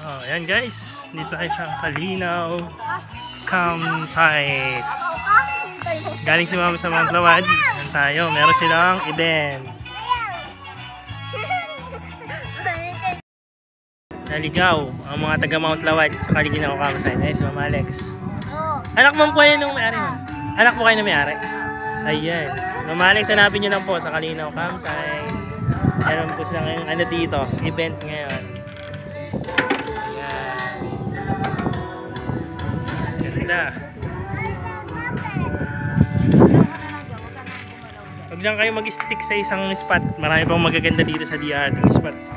Oh, ayan guys, dito tayo sa Kalinaw Campsite. Galing si Mama sa Mount Lawad. Ayan tayo, meron silang event. Naligaw ang mga taga Mount Lawad sa Kalinaw Campsite. Ayan si Mama Alex. Anak mo po yan nung may-ari mo? Anak mo kayo na may-ari? Ayan. Mama Alex, hanapin nyo lang po sa Kalinaw Campsite. Meron po sila ngayong ano dito, event ngayon. Ayan. Ganda. Huwag lang kayo mag-stick sa isang spot. Marami pang magaganda dito sa DRT spot.